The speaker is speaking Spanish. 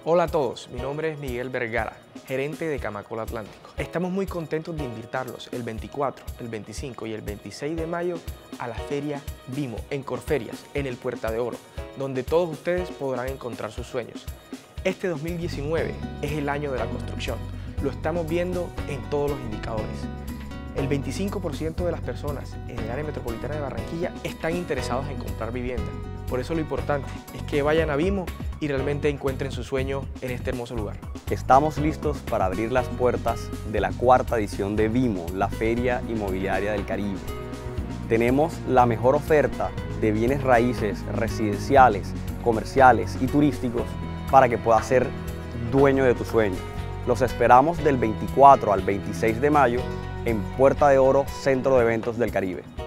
Hola a todos, mi nombre es Miguel Vergara, gerente de Camacol Atlántico. Estamos muy contentos de invitarlos el 24, el 25 y el 26 de mayo a la Feria Vimo en Corferias, en el Puerta de Oro, donde todos ustedes podrán encontrar sus sueños. Este 2019 es el año de la construcción, lo estamos viendo en todos los indicadores. El 25% de las personas en el área metropolitana de Barranquilla están interesados en comprar vivienda. Por eso lo importante es que vayan a Vimo y realmente encuentren su sueño en este hermoso lugar. Estamos listos para abrir las puertas de la cuarta edición de Vimo, la Feria Inmobiliaria del Caribe. Tenemos la mejor oferta de bienes raíces, residenciales, comerciales y turísticos para que puedas ser dueño de tu sueño. Los esperamos del 24 al 26 de mayo en Puerta de Oro, Centro de Eventos del Caribe.